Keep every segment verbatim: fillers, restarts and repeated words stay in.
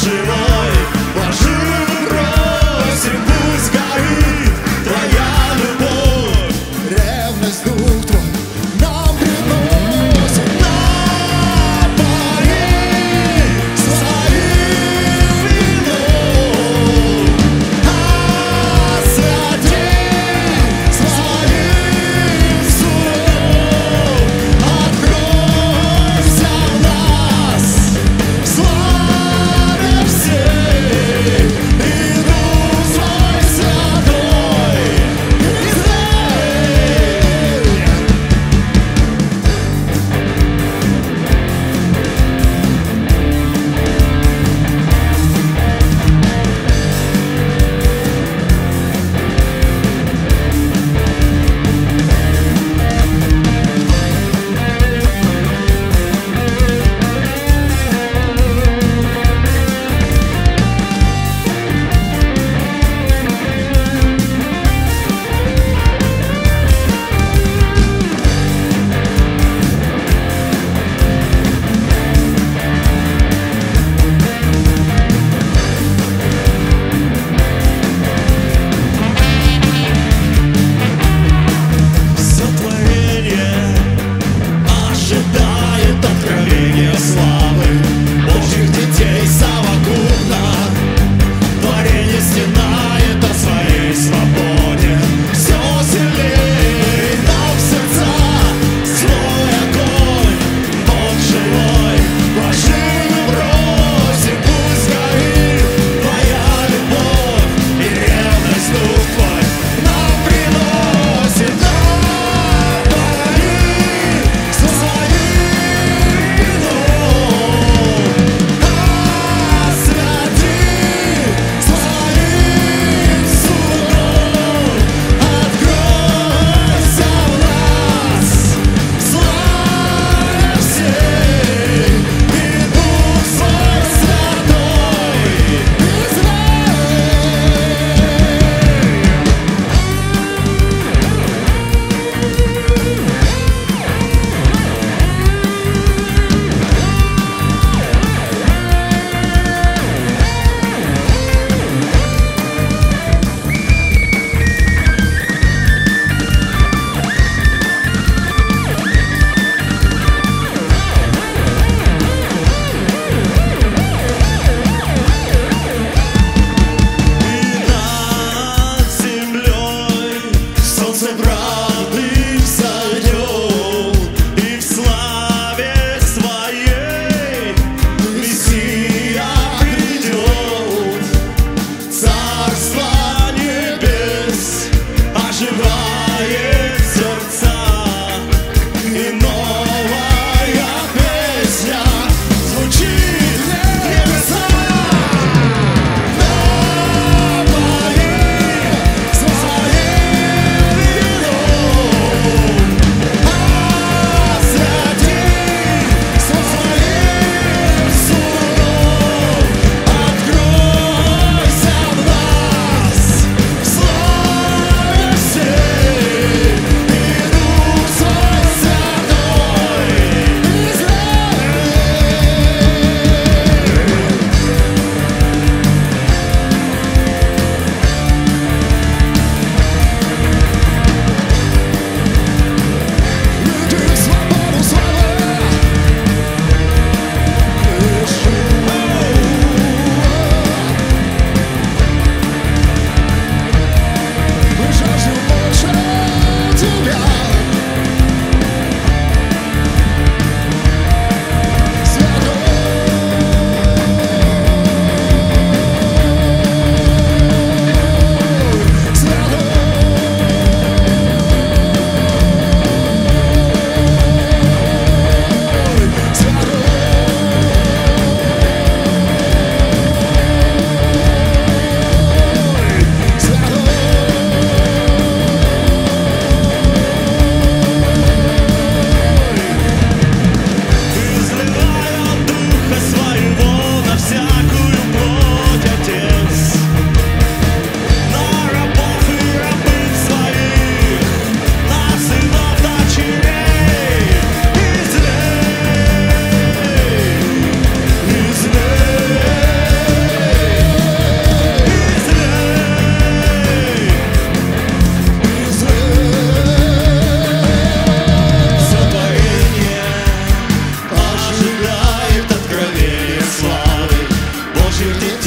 живой, пожив бросим, пусть горит твоя любовь. Ревность дух твой нам приносит, напои своим вином, освяти своим судом, откройся в нас, славя всех.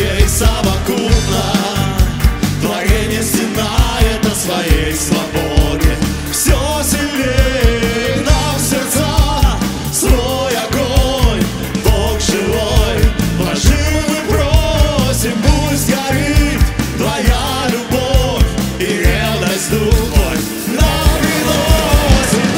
Твоей совокупно, творение стенает о своей свободе. Все сильнее нам в сердца свой огонь, Бог живой, вложи мы просим, пусть горит Твоя любовь и ревность дух Твой нам приносит.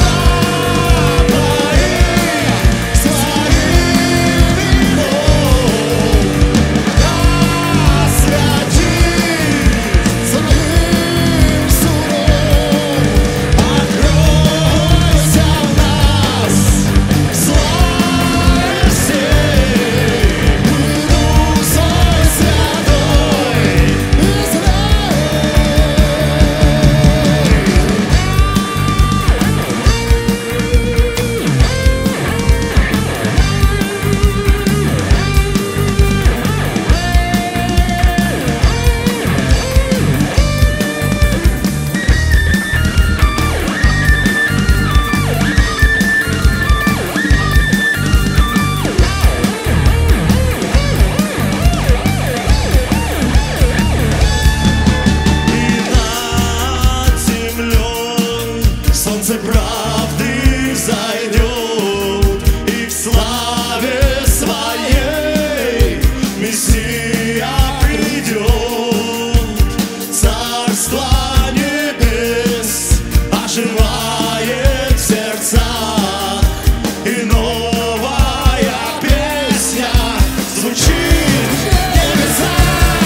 Солнце правды взойдет, и в славе своей Мессия придет. Царство небес оживает в сердцах, и новая песня звучит в небесах.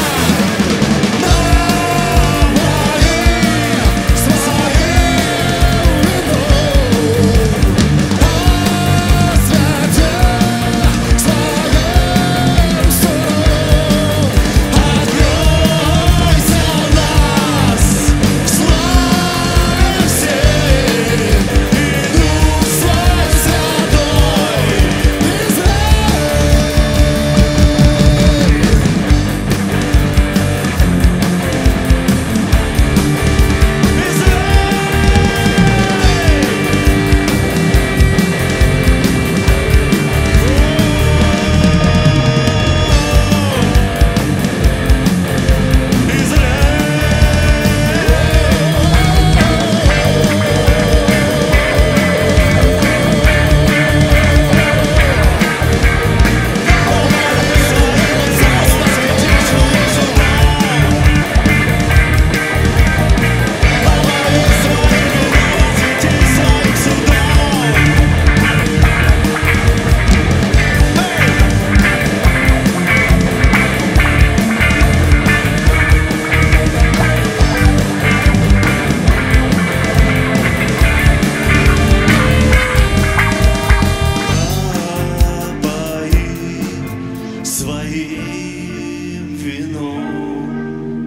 Своим вином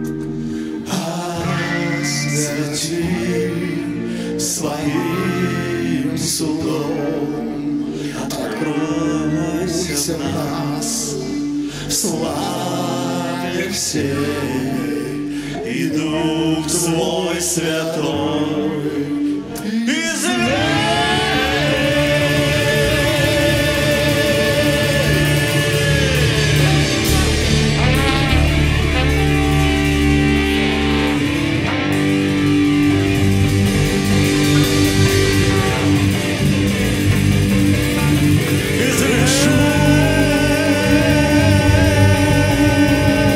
освети, своим судом откройся в нас в славе всей, и Дух Твой Святой излей.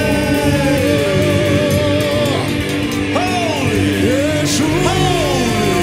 Holy, holy.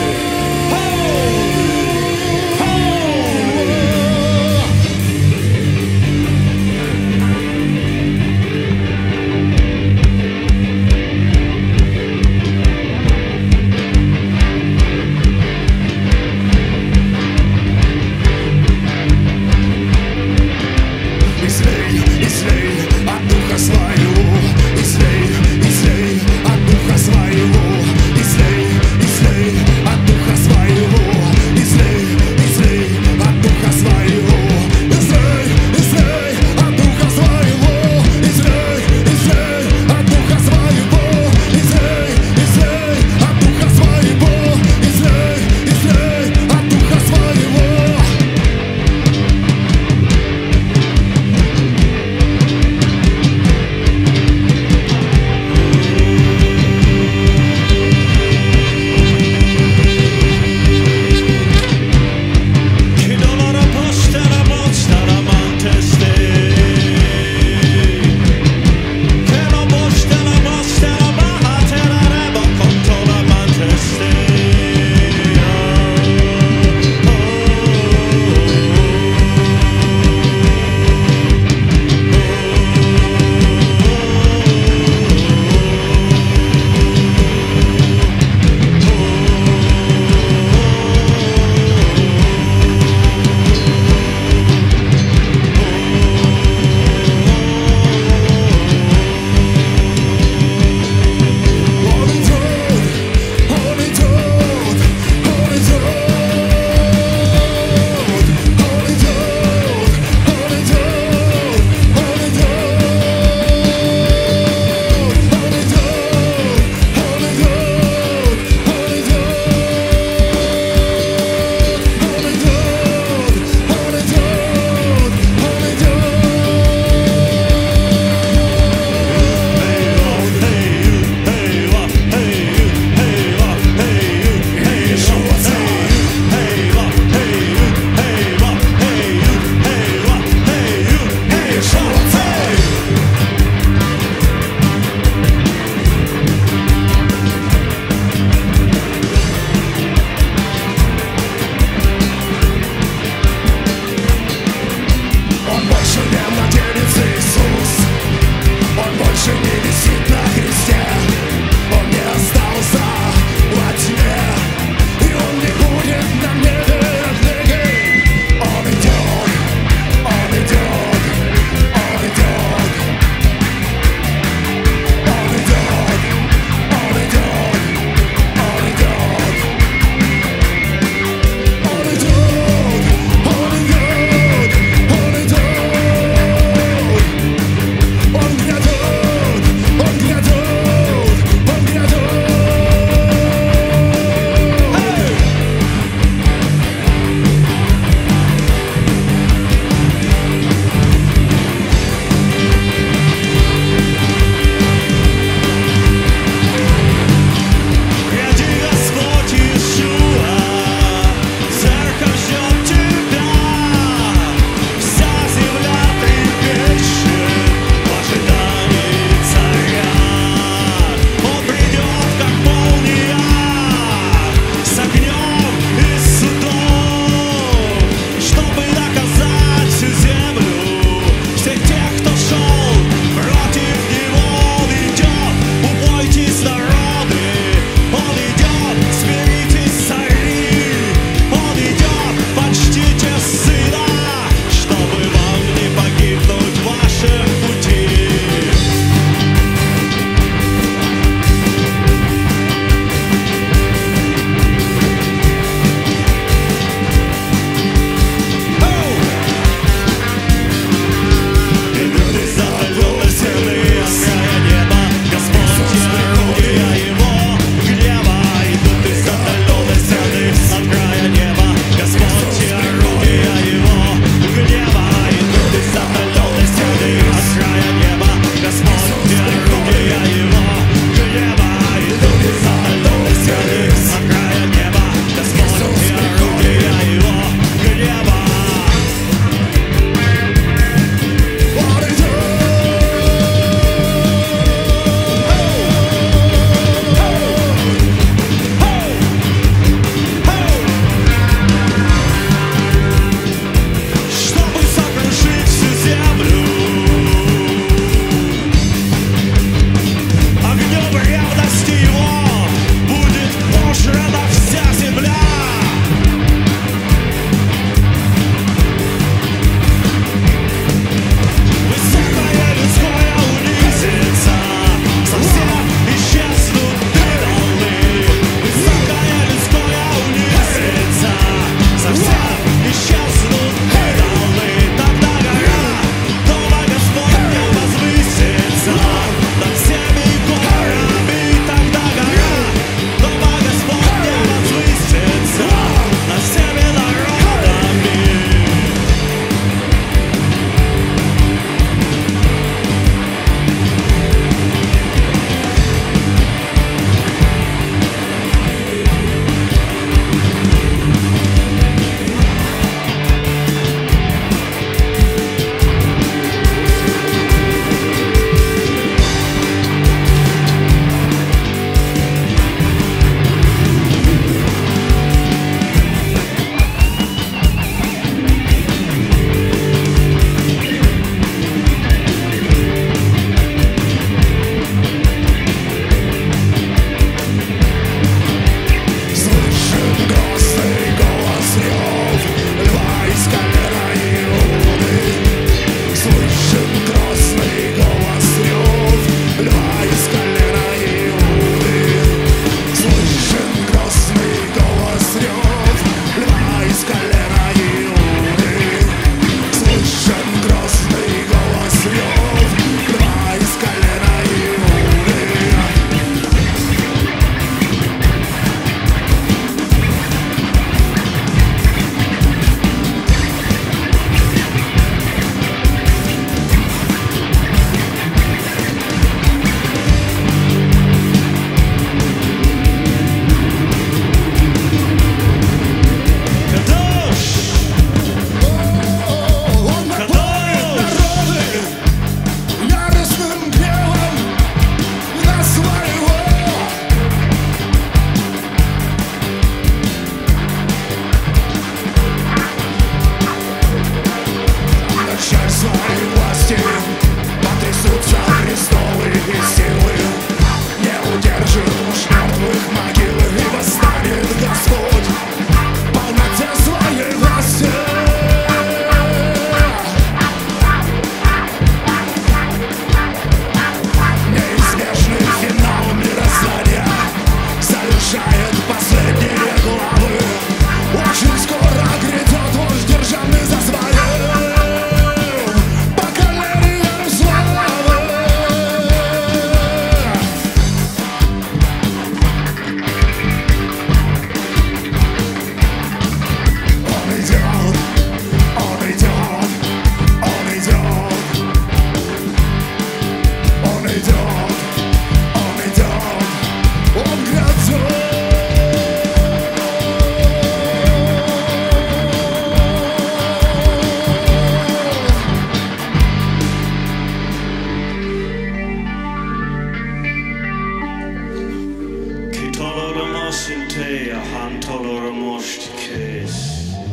tolor most kész.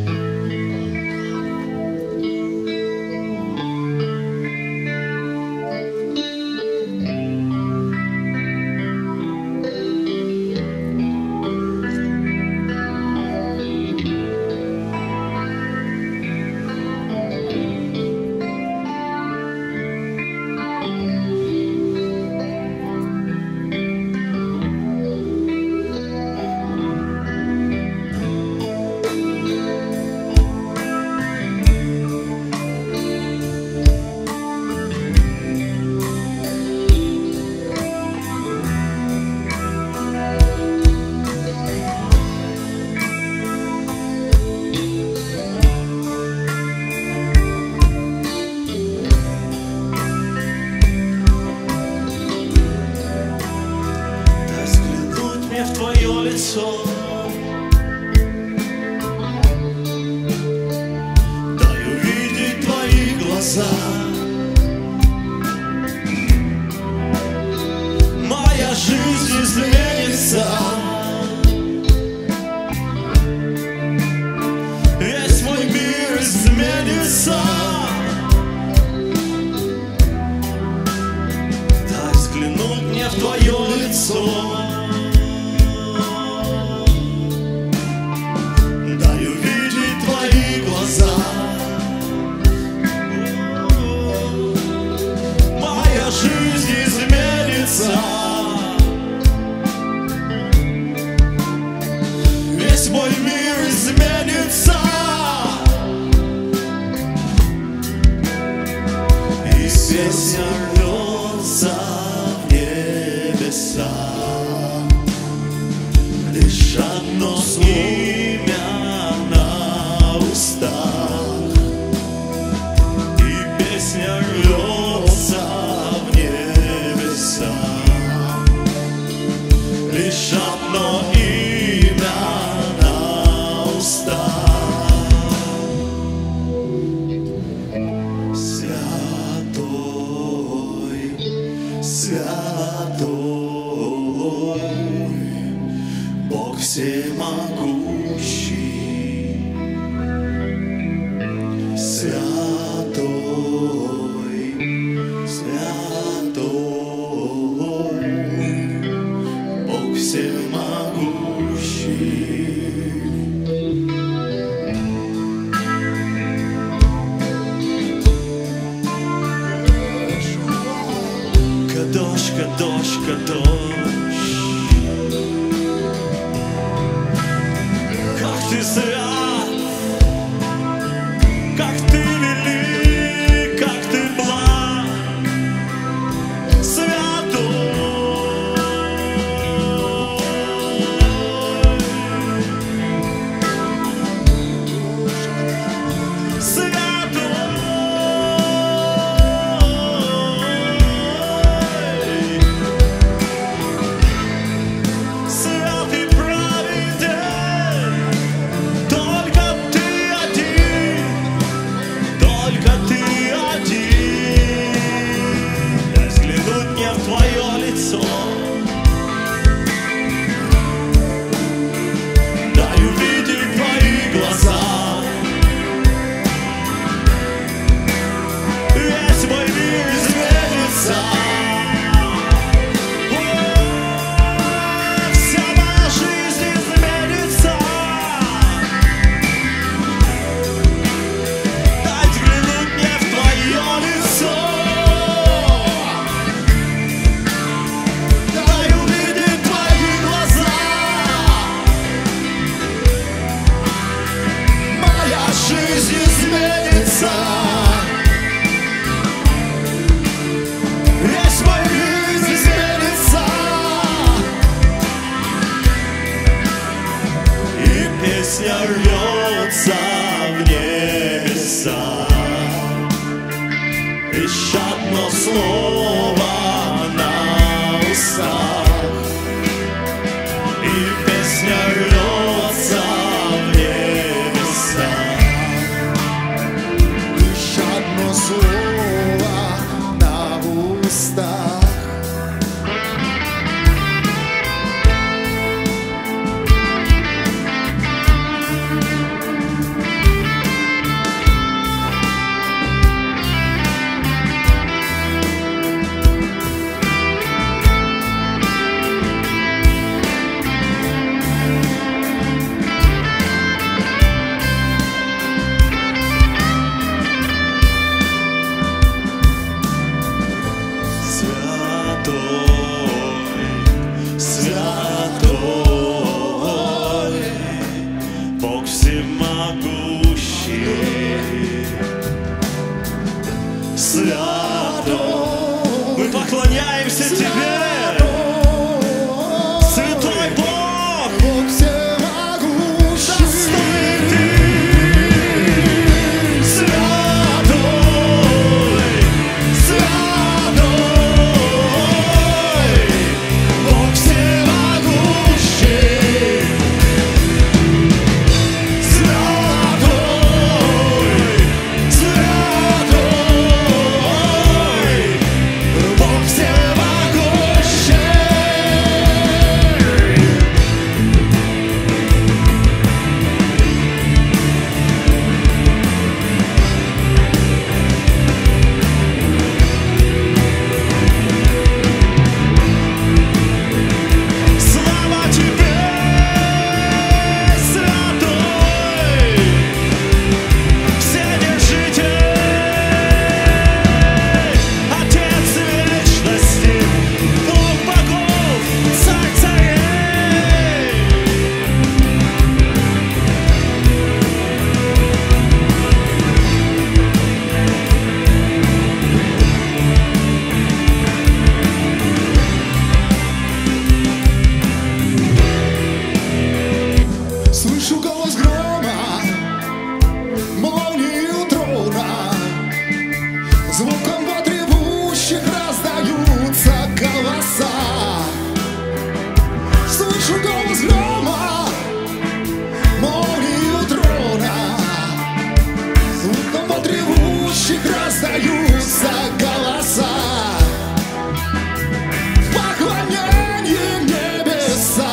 В твое лицо, дай увидеть твои глаза. Моя жизнь изменится, весь мой мир изменится. Дай взглянуть мне в твое лицо. Моя жизнь изменится, весь мой мир изменится, и песня рвется в небеса. Лишь одно имя на устах, и песня рвется в небеса. Лишь одно имя на устах. Святой, святой, Бог всемогущий. Святой, святой, Бог всемогущий. Кадош, кадош, кадош, как ты свят, как ты велик, как ты благ, святой, святой, святый праведен. поклонимся Тебе, Святой Бог, Бог всемогущий. достоин Ты, Святой, Святой, Бог всемогущий. Святой, Святой, Бог всемогущий. слава Тебе, Святой, Вседержитель, Отец вечности, Бог богов, Царь царей. Слышу голос грома, молнию трона, звуком вод ревущих раздаются голоса. Слышу голос грома, молнию трона, звуком вод ревущих раздаются голоса. В поклонении небеса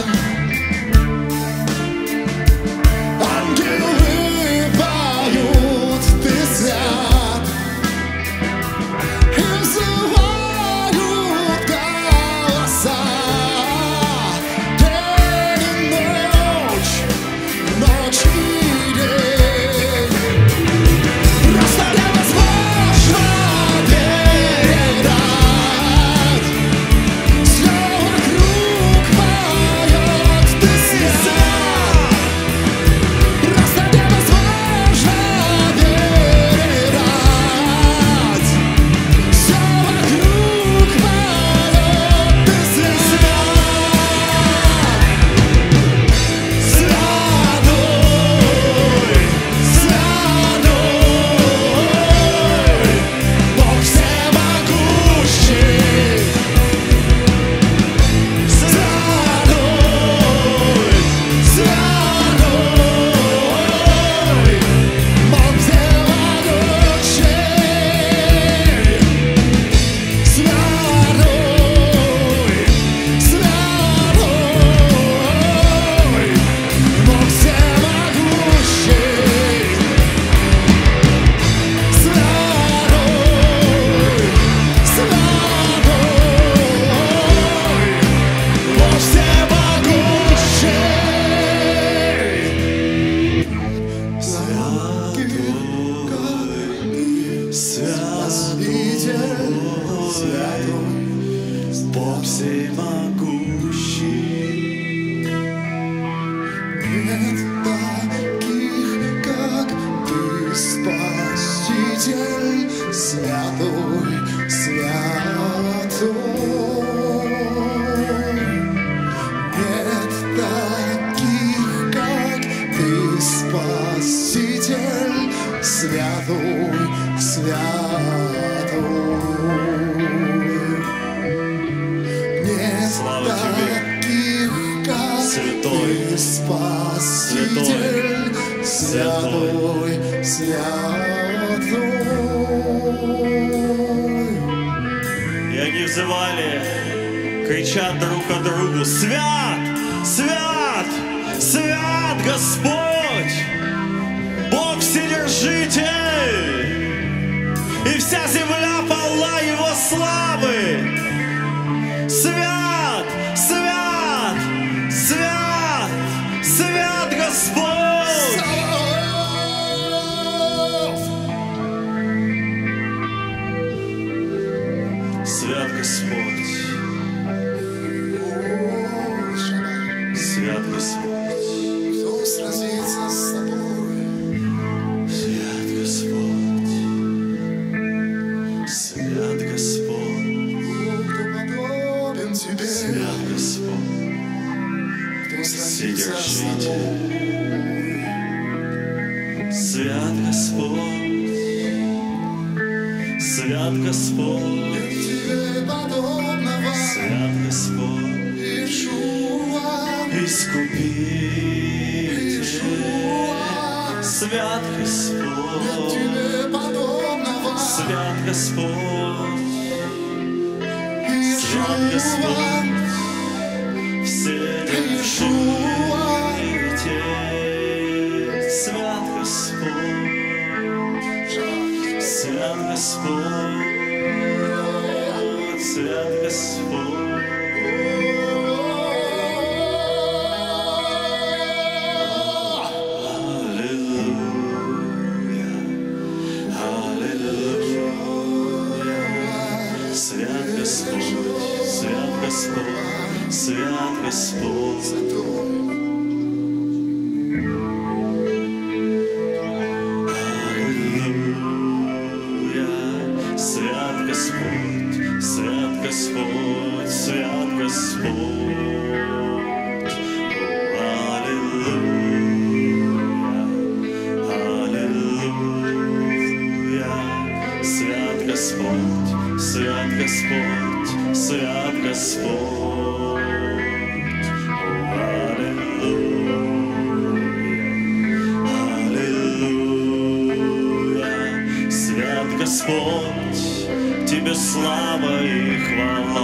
ангелы поют, Ты свят, и взывают голоса. День и ночь, ночь и день. Просто невозможно передать. Все вокруг поет, Ты свят. Просто невозможно передать. Все вокруг поет, Ты Бог всемогущий. Нет таких, как Ты, Спаситель, святой, святой. Нет таких, как Ты, Спаситель, святой, святой. Нет Слава Тебе, таких, как Святой, Ты, Спаситель, святой, святой. И они взывали, кричат друг о другу: Свят, свят, свят Господь, Бог Вседержитель, и вся земля полна Его славы. Свят, свят, свят, свят Господь. Свят Господь, свят Господь. Кто сразится с тобой? Вседержитель, свят Господь, свят Господь, свят Господь, Искупитель, свят Господь, свят Господь, свят Господь, Вседержитель, свят Господь, свят Господь, свят Господь. Свят Господь, свят Господь, свят Господь. Аллилуйя, свят Господь, свят Господь, свят Господь. Аллилуйя, аллилуйя, свят Господь, свят Господь, свят Господь. Аллилуйя, аллилуйя, свят Господь, Тебе слава и хвала.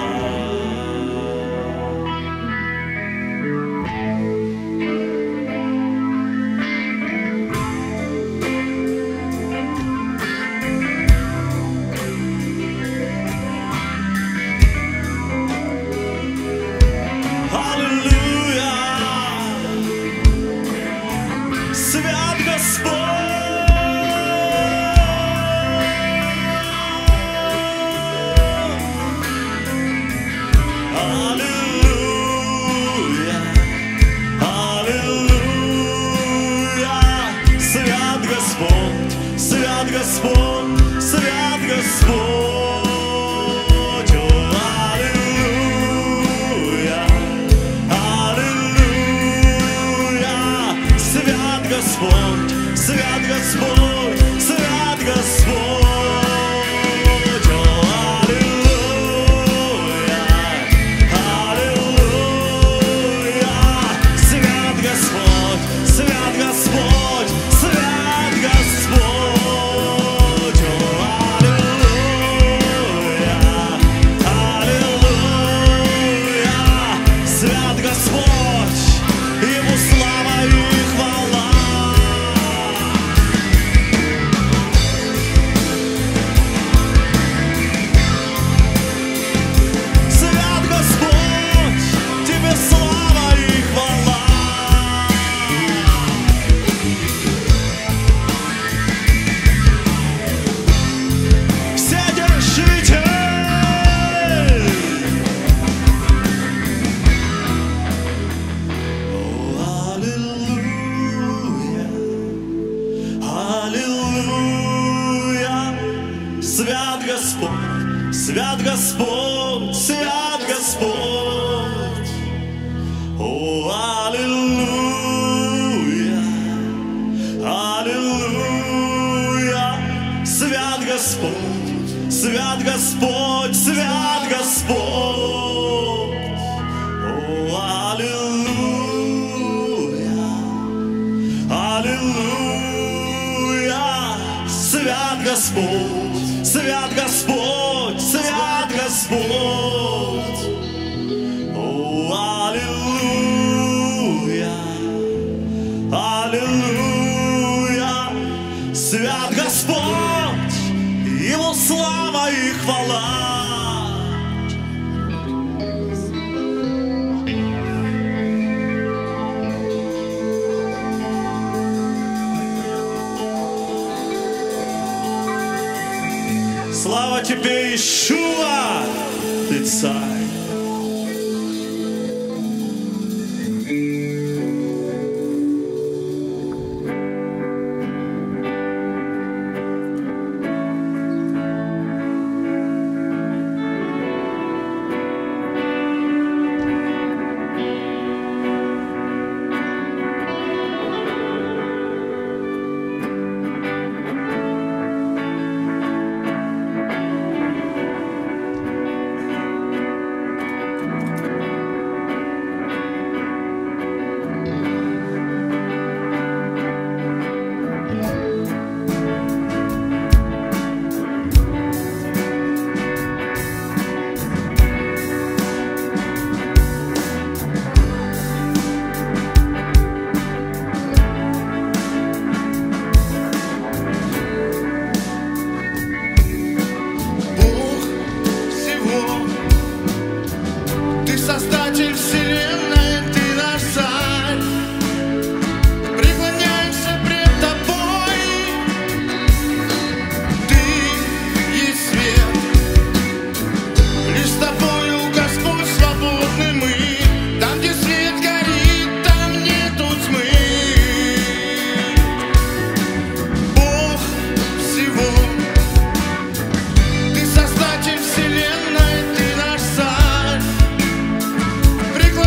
Свят Господь, свят Господь, аллилуйя, аллилуйя, свят Господь, свят Господь, свят Господь, аллилуйя, аллилуйя, свят Господь, свят Господь, свят Господь. Свят Господь, свят Господь, свят Господь. О, аллилуйя, аллилуйя. Свят Господь, свят Господь, свят Господь. О, аллилуйя, аллилуйя. Свят Господь, свят Господь, свят Господь. О, аллилуйя, аллилуйя. Свят Господь, Его слава и хвала. Слава Тебе, Иешуа, Ты Царь. создатель вселенной, ты наш царь. Преклоняемся пред тобой, ты есть свет. Лишь с тобою, Господь, свободны мы. Там, где свет горит, там нету тьмы. Бог всего, ты создатель вселенной, ты наш царь. Преклоняемся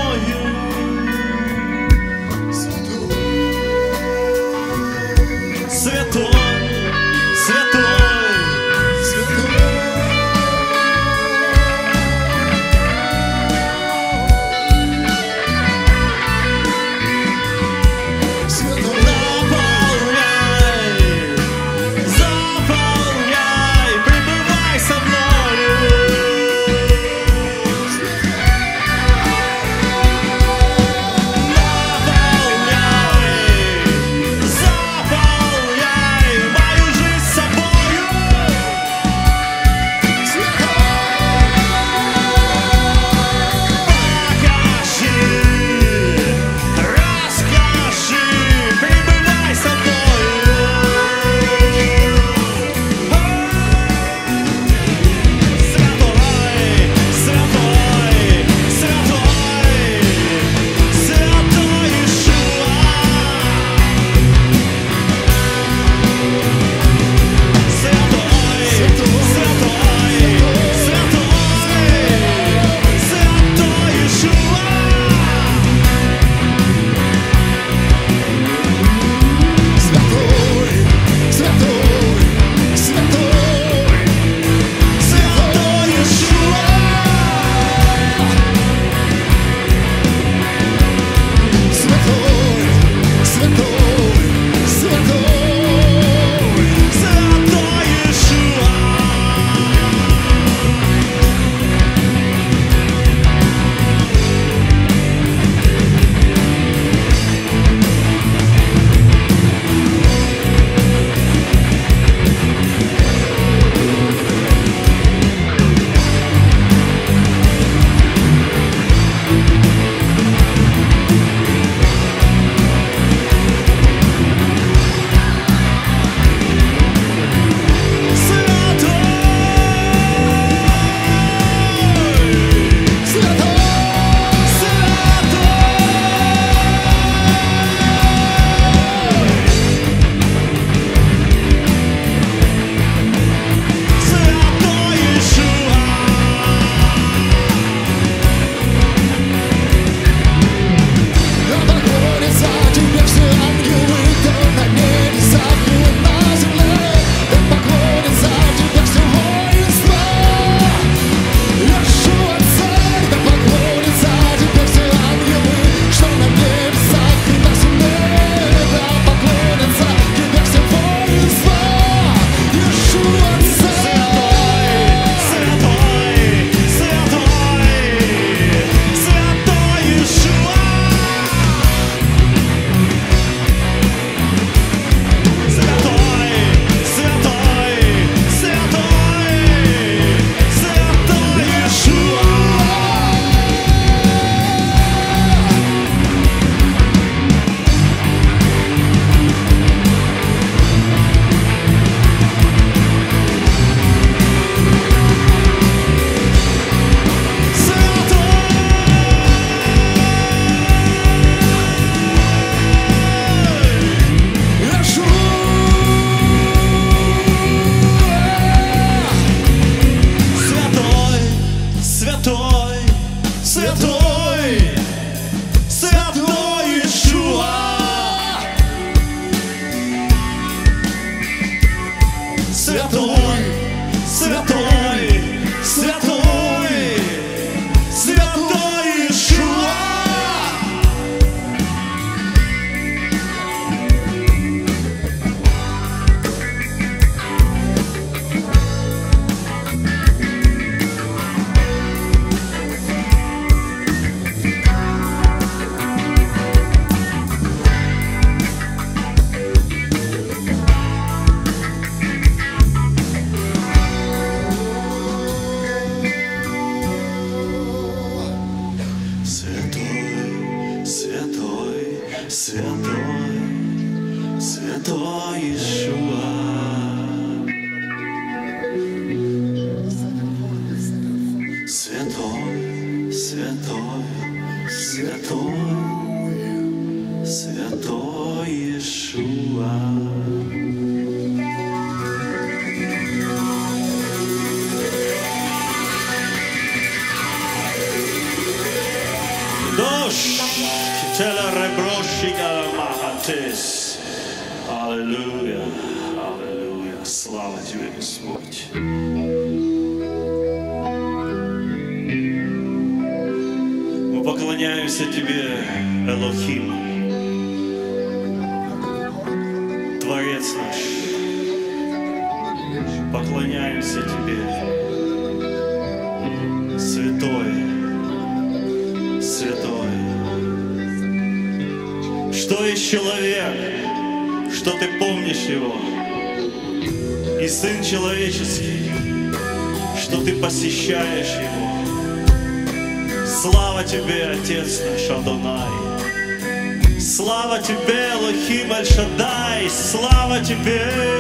Святой, святой, До Rebrosh, Kitela Rebroshika Mahatis. Аллилуйя, аллилуйя, слава Тебе, Господь. Мы поклоняемся Тебе, Элохим, Творец наш. Поклоняемся Тебе, Святой, Святой. Что есть человек, что Ты помнишь его, и Сын Человеческий, что Ты посещаешь его. Слава Тебе, Отец наш Адонай. Слава Тебе, Элохим Эль-Шаддай. Слава Тебе,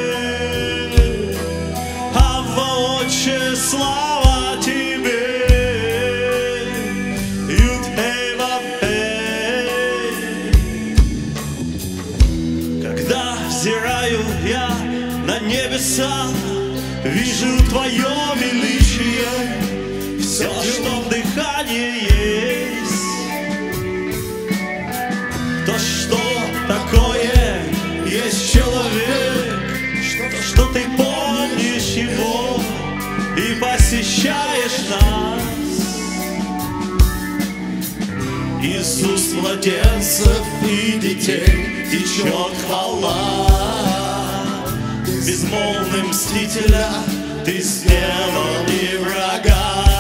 Авва, Отче, слава Тебе. Юд-Хей, Вав-Хей. Когда взираю я на небеса, вижу Твое величие, все, что в дыхании есть. То, что такое есть человек, то, что Ты помнишь его и посещаешь нас. Иисус, младенцев и детей течет хвала. Безмолвным мстителя Ты сделал и врага.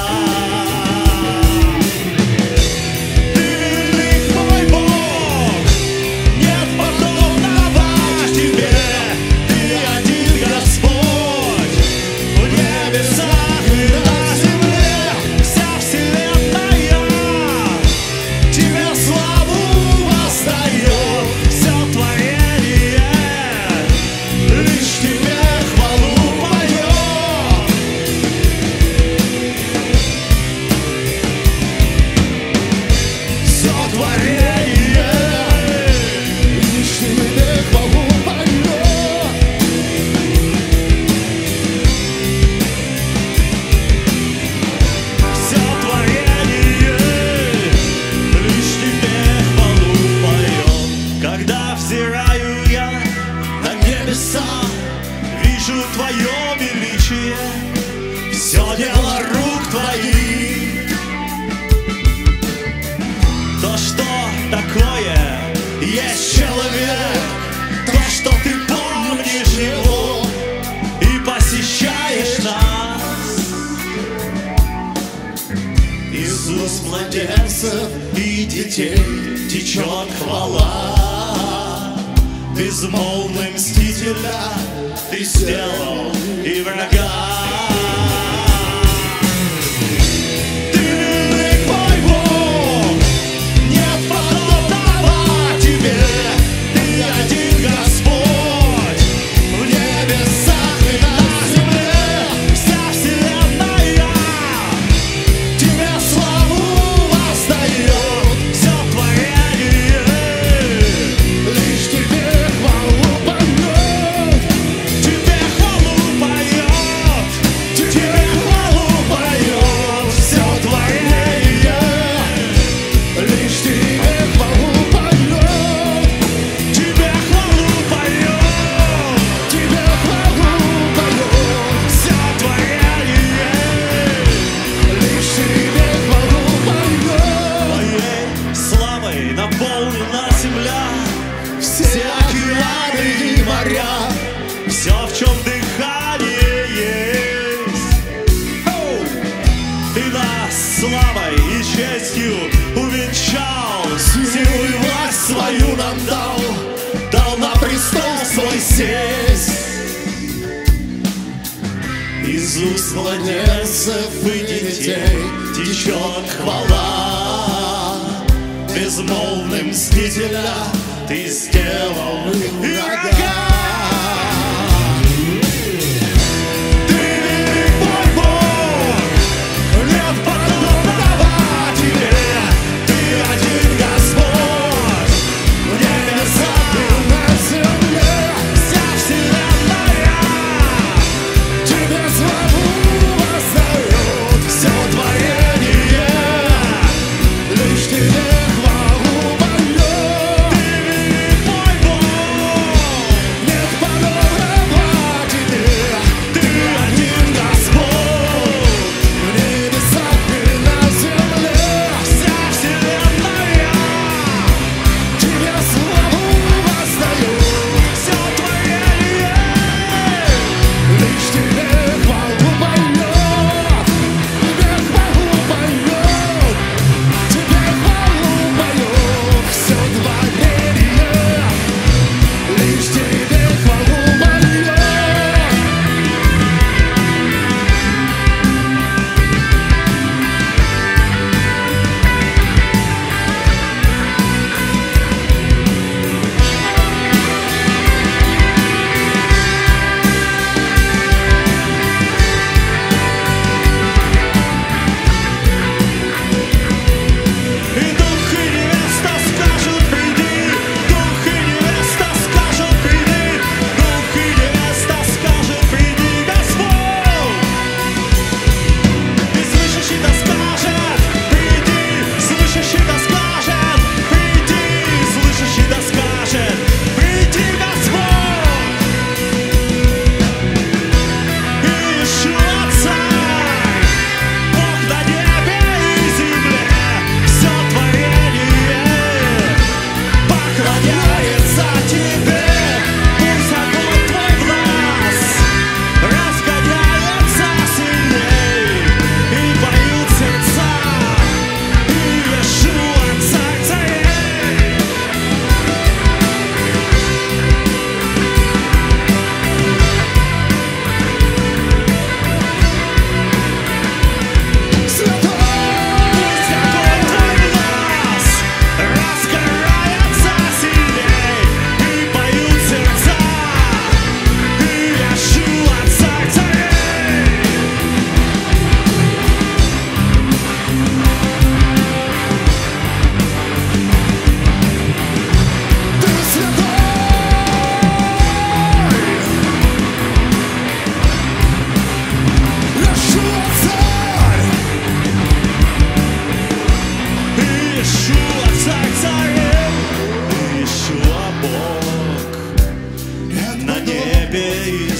Вижу Твое величие, все дело рук Твоих. То, что такое есть человек, то, что Ты помнишь его и посещаешь нас. Иисус, младенцев и детей течет хвала. Безмолвным мстителя Ты сделал и врага. Ты велик, мой Бог, нет подобного Тебе. Ты один Господь в небесах и на земле. Вся вселенная Тебе славу воздает. Все творение лишь Тебе наполнена земля, все океаны и моря, все, в чем дыхание есть. Оу! Ты нас славой и честью увенчал, силу и власть свою нам дал, дал на престол свой сесть. Из уст младенцев и детей течет хвала. Безмолвным мстителя Ты сделал и врага. Ты велик, мой Бог, нет подобного Тебе. Ты один Господь в небесах и на земле. Вся вселенная Тебе славу воздает. Все творение лишь Тебе хвала.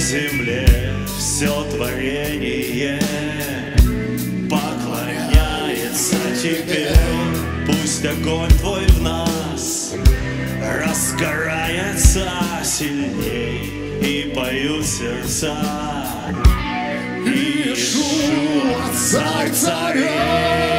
земле все творение поклоняется тебе. Пусть огонь твой в нас разгорается сильней, и поют сердца Иешуа, царь царей.